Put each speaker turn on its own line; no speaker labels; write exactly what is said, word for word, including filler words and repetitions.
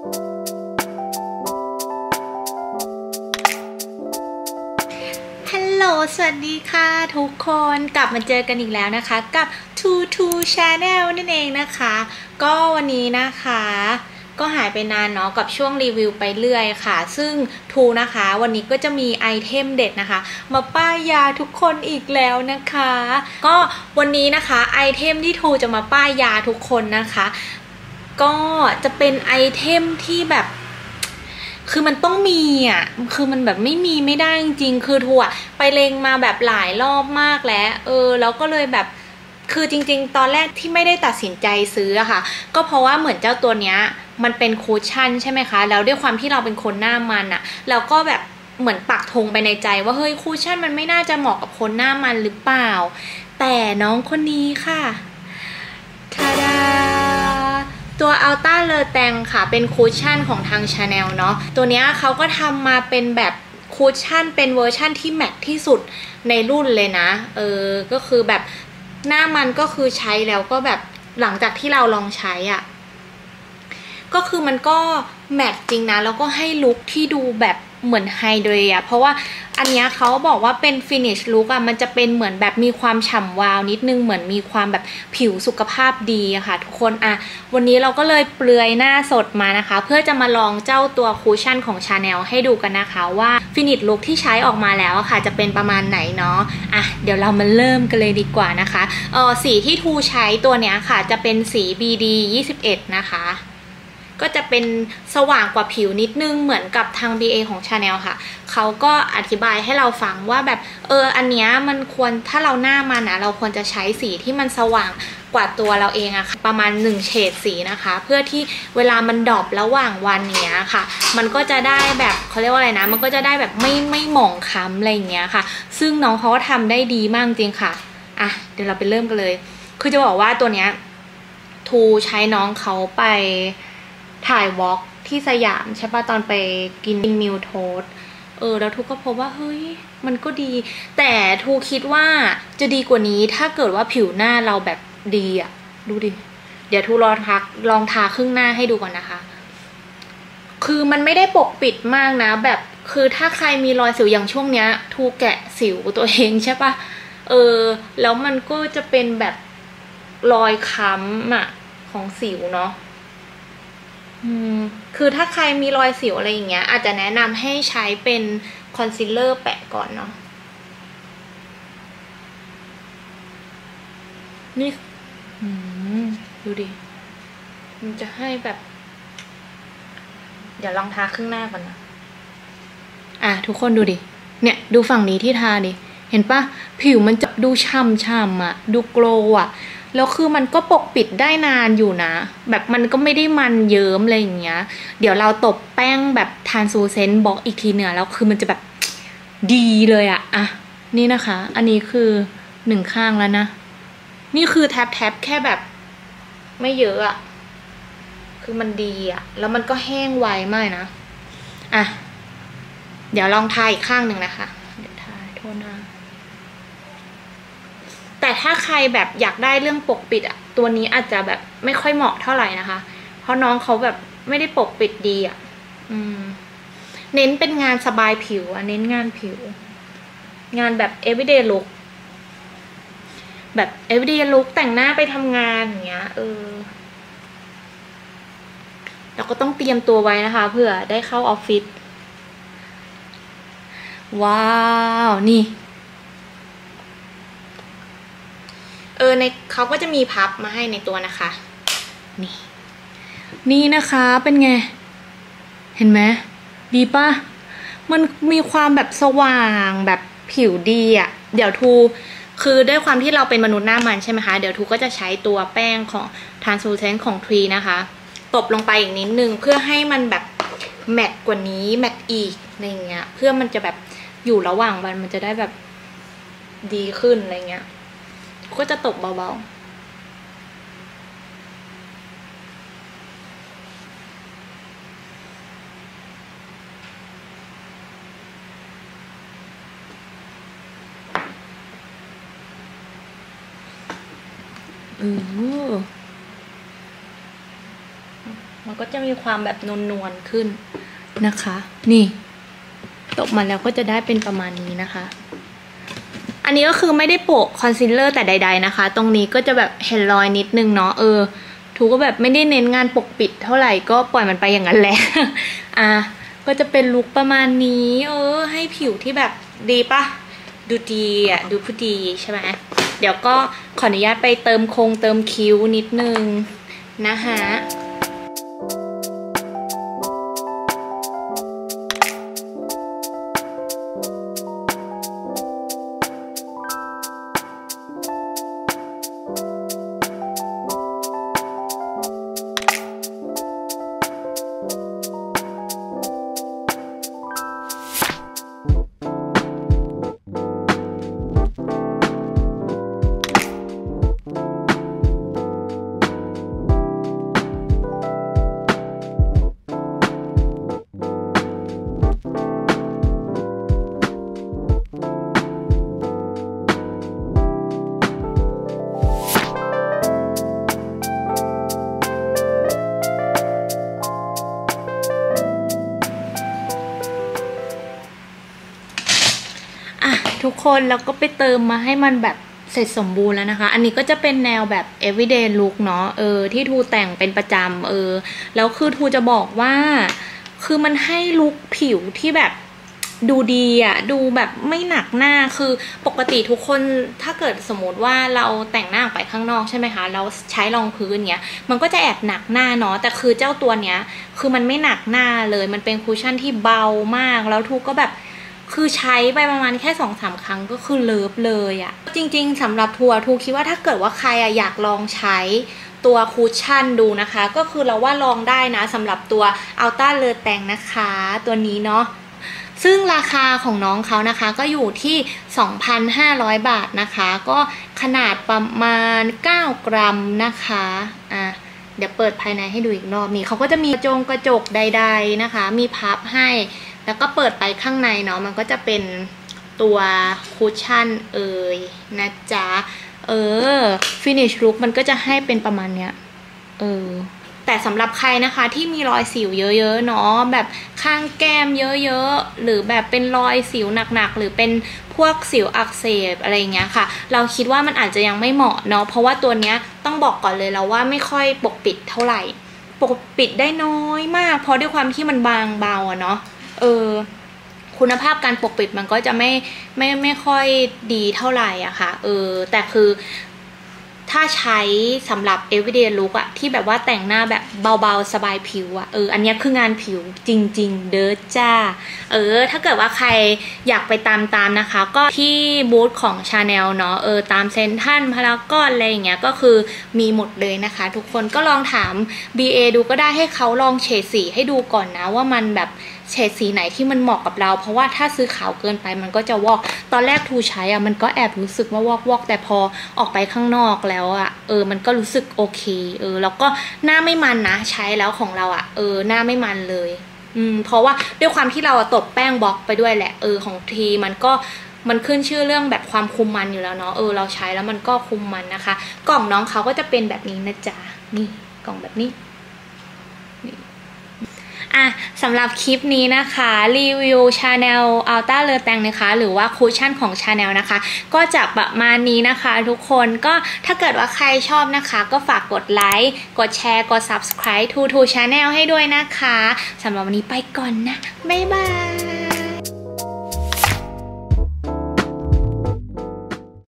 ฮัลโหลสวัสดีค่ะทุกคนกลับมาเจอกันอีกแล้วนะคะกับ ทู ทู Channel นั่นเองนะคะก็วันนี้นะคะก็หายไปนานเนาะกับช่วงรีวิวไปเรื่อยค่ะซึ่งทูนะคะวันนี้ก็จะมีไอเทมเด็ดนะคะมาป้ายยาทุกคนอีกแล้วนะคะก็วันนี้นะคะไอเทมที่ทูจะมาป้ายยาทุกคนนะคะก็จะเป็นไอเทมที่แบบคือมันต้องมีอ่ะคือมันแบบไม่มีไม่ได้จริงๆคือทัวไปเลงมาแบบหลายรอบมากแล้วเออแล้วก็เลยแบบคือจริงๆตอนแรกที่ไม่ได้ตัดสินใจซื้ออะค่ะก็เพราะว่าเหมือนเจ้าตัวเนี้ยมันเป็นคูชั่นใช่ไหมคะแล้วด้วยความที่เราเป็นคนหน้ามันอะเราก็แบบเหมือนปักธงไปในใจว่าเฮ้ยคูชั่นมันไม่น่าจะเหมาะกับคนหน้ามันหรือเปล่าแต่น้องคนนี้ค่ะทาดาตัวอัลต้าเลอแตงค่ะเป็นคูชั่นของทาง Chanel เนาะตัวเนี้ยเขาก็ทำมาเป็นแบบคูชั่นเป็นเวอร์ชั่นที่แมทที่สุดในรุ่นเลยนะเออก็คือแบบหน้ามันก็คือใช้แล้วก็แบบหลังจากที่เราลองใช้อ่ะก็คือมันก็แมทจริงนะแล้วก็ให้ลุคที่ดูแบบเหมือนไฮเดรอะเพราะว่าอันนี้เขาบอกว่าเป็นฟินิชลุคอะมันจะเป็นเหมือนแบบมีความฉ่ำวาวนิดนึงเหมือนมีความแบบผิวสุขภาพดีอะค่ะทุกคนอะวันนี้เราก็เลยเปลือยหน้าสดมานะคะเพื่อจะมาลองเจ้าตัวคูชั่นของ Chanel ให้ดูกันนะคะว่าฟินิชลุคที่ใช้ออกมาแล้วอะค่ะจะเป็นประมาณไหนเนาะอะเดี๋ยวเรามาเริ่มกันเลยดีกว่านะคะเออสีที่ทูใช้ตัวเนี้ยค่ะจะเป็นสี บี ดี ยี่สิบเอ็ดนะคะก็จะเป็นสว่างกว่าผิวนิดนึงเหมือนกับทาง บี เอ ของ Chanel ค่ะเขาก็อธิบายให้เราฟังว่าแบบเอออันเนี้ยมันควรถ้าเราหน้ามันนะเราควรจะใช้สีที่มันสว่างกว่าตัวเราเองอะค่ะประมาณหนึ่งเฉดสีนะคะเพื่อที่เวลามันดรอประหว่างวันเนี้ยค่ะมันก็จะได้แบบเขาเรียกว่าอะไรนะมันก็จะได้แบบไม่ไม่หมองคล้ำอะไรอย่างเงี้ยค่ะซึ่งน้องเขาก็ทำได้ดีมากจริงค่ะอ่ะเดี๋ยวเราไปเริ่มกันเลยคือจะบอกว่าตัวเนี้ยทูใช้น้องเขาไปถ่ายวอล์กที่สยามใช่ป่ะตอนไปกินมิลโทสเออแล้วทูก็พบว่าเฮ้ยมันก็ดีแต่ทูคิดว่าจะดีกว่านี้ถ้าเกิดว่าผิวหน้าเราแบบดีอ่ะดูดิเดี๋ยวทูลองทาลองทาครึ่งหน้าให้ดูก่อนนะคะคือมันไม่ได้ปกปิดมากนะแบบคือถ้าใครมีรอยสิวอย่างช่วงเนี้ยทูแกะสิวตัวเองใช่ป่ะเออแล้วมันก็จะเป็นแบบรอยค้ำอ่ะของสิวเนาะอืมคือถ้าใครมีรอยสิวอะไรอย่างเงี้ยอาจจะแนะนำให้ใช้เป็นคอนซีลเลอร์แปะก่อนเนาะนี่อืมดูดิมันจะให้แบบเดี๋ยวลองทาครึ่งหน้าก่อนนะอ่ะทุกคนดูดิเนี่ยดูฝั่งนี้ที่ทาดิเห็นปะผิวมันจะดูฉ่ำๆอ่ะดูโกลว์อ่ะแล้วคือมันก็ปกปิดได้นานอยู่นะแบบมันก็ไม่ได้มันเยิ้มอะไรอย่างเงี้ยเดี๋ยวเราตบแป้งแบบทรานซูเซนต์บล็อกอีกทีเนี่ยแล้วคือมันจะแบบดีเลยอะอะนี่นะคะอันนี้คือหนึ่งข้างแล้วนะนี่คือแท็บแท็บแค่แบบไม่เยอะอะคือมันดีอะแล้วมันก็แห้งไวมากนะอ่ะเดี๋ยวลองทาอีกข้างหนึ่งนะคะเดี๋ยวทาโทษนะแต่ถ้าใครแบบอยากได้เรื่องปกปิดอะตัวนี้อาจจะแบบไม่ค่อยเหมาะเท่าไหร่นะคะเพราะน้องเขาแบบไม่ได้ปกปิดดีอะอืมเน้นเป็นงานสบายผิวอะเน้นงานผิวงานแบบ everyday look แบบ everyday look แต่งหน้าไปทำงานอย่างเงี้ยเออเราก็ต้องเตรียมตัวไว้นะคะเผื่อได้เข้าออฟฟิศว้าวนี่เออในเขาก็จะมีพับมาให้ในตัวนะคะนี่นี่นะคะเป็นไงเห็นไหมดีป่ะมันมีความแบบสว่างแบบผิวดีอ่ะเดี๋ยวทูคือด้วยความที่เราเป็นมนุษย์หน้ามันใช่ไหมคะเดี๋ยวทูก็จะใช้ตัวแป้งของ Translucent ของทรีนะคะตบลงไปอีกนิดนึงเพื่อให้มันแบบแมตต์กว่านี้แมตต์อีกอะไรเงี้ยเพื่อมันจะแบบอยู่ระหว่างวันมันจะได้แบบดีขึ้นอะไรเงี้ยก็จะตบเบาๆเออวมันก็จะมีความแบบนวลๆขึ้นนะคะนี่ตกมาแล้วก็จะได้เป็นประมาณนี้นะคะอันนี้ก็คือไม่ได้โปะคอนซีลเลอร์แต่ใดๆนะคะตรงนี้ก็จะแบบเห็นรอยนิดนึงเนาะเออทูก็แบบไม่ได้เน้นงานปกปิดเท่าไหร่ก็ปล่อยมันไปอย่างนั้นแหละ อ่ะก็จะเป็นลุคประมาณนี้เออให้ผิวที่แบบดีปะดูดีอ่ะดูผู้ดีใช่ไหมเดี๋ยวก็ขออนุญาตไปเติมโครงเติมคิ้วนิดนึงนะคะทุกคนแล้วก็ไปเติมมาให้มันแบบเสร็จสมบูรณ์แล้วนะคะอันนี้ก็จะเป็นแนวแบบ everyday look เนาะเออที่ทูแต่งเป็นประจำเออแล้วคือทูจะบอกว่าคือมันให้ลุคผิวที่แบบดูดีอะดูแบบไม่หนักหน้าคือปกติทุกคนถ้าเกิดสมมติว่าเราแต่งหน้าออกไปข้างนอกใช่ไหมคะเราใช้รองพื้นเนี้ยมันก็จะแอบหนักหน้าเนาะแต่คือเจ้าตัวเนี้ยคือมันไม่หนักหน้าเลยมันเป็นคุชชั่นที่เบามากแล้วทูก็แบบคือใช้ไปประมาณแค่สองสามครั้งก็คือเลิฟเลยอะจริงๆสำหรับทัวร์ทูคิดว่าถ้าเกิดว่าใครอะอยากลองใช้ตัวคูชั่นดูนะคะก็คือเราว่าลองได้นะสำหรับตัวอัลต้าเลอแตงนะคะตัวนี้เนาะซึ่งราคาของน้องเขานะคะก็อยู่ที่ สองพันห้าร้อย บาทนะคะก็ขนาดประมาณเก้ากรัมนะคะอ่ะเดี๋ยวเปิดภายในให้ดูอีกรอบนี่เขาก็จะมีกระจงกระจกใดๆนะคะมีพับให้แล้วก็เปิดไปข้างในเนาะมันก็จะเป็นตัวคุชชั่นเอ่ยนะจ๊ะเออฟินิชลุคมันก็จะให้เป็นประมาณเนี้ยเออแต่สำหรับใครนะคะที่มีรอยสิวเยอะๆเนาะแบบข้างแก้มเยอะๆหรือแบบเป็นรอยสิวหนักๆหรือเป็นพวกสิวอักเสบอะไรเงี้ยค่ะเราคิดว่ามันอาจจะยังไม่เหมาะเนาะเพราะว่าตัวเนี้ยต้องบอกก่อนเลยแล้วว่าไม่ค่อยปกปิดเท่าไหร่ปกปิดได้น้อยมากเพราะด้วยความที่มันบางเบาอะเนาะเออคุณภาพการปกปิดมันก็จะไม่ไม่ไม่ค่อยดีเท่าไหร่อะค่ะเออแต่คือถ้าใช้สำหรับ everyday look อะที่แบบว่าแต่งหน้าแบบเบาๆสบายผิวอะเอออันนี้คืองานผิวจริงๆเด้อจ้าเออถ้าเกิดว่าใครอยากไปตามตามนะคะก็ที่บูธของ Chanel เนาะเออตามเซ็นทรัลพารากอนอะไรอย่างเงี้ยก็คือมีหมดเลยนะคะทุกคนก็ลองถาม บี เอ ดูก็ได้ให้เขาลองเฉดสีให้ดูก่อนนะว่ามันแบบเฉดสีไหนที่มันเหมาะกับเราเพราะว่าถ้าซื้อขาวเกินไปมันก็จะวอกตอนแรกทูใช้อะมันก็แอบรู้สึกว่าวอกวอกแต่พอออกไปข้างนอกแล้วอะเออมันก็รู้สึกโอเคเออแล้วก็หน้าไม่มันนะใช้แล้วของเราอะเออหน้าไม่มันเลยอืมเพราะว่าด้วยความที่เราตบแป้งบล็อกไปด้วยแหละเออของทีมันก็มันขึ้นชื่อเรื่องแบบความคุมมันอยู่แล้วเนาะเออเราใช้แล้วมันก็คุมมันนะคะกล่องน้องเขาก็จะเป็นแบบนี้นะจ๊ะนี่กล่องแบบนี้อ่ะสำหรับคลิปนี้นะคะรีวิว Chanel Ultra Le Tang นะคะหรือว่าคุชชั่นของ Chanel นะคะก็จะประมาณนี้นะคะทุกคนก็ถ้าเกิดว่าใครชอบนะคะก็ฝากกดไลค์กดแชร์กด Subscribe to to Channel ให้ด้วยนะคะสำหรับวันนี้ไปก่อนนะบ๊ายบาย